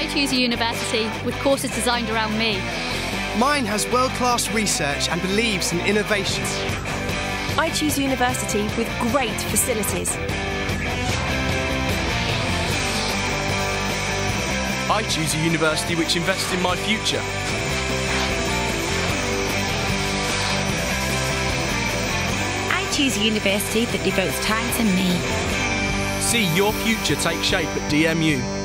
I choose a university with courses designed around me. Mine has world-class research and believes in innovation. I choose a university with great facilities. I choose a university which invests in my future. I choose a university that devotes time to me. See your future take shape at DMU.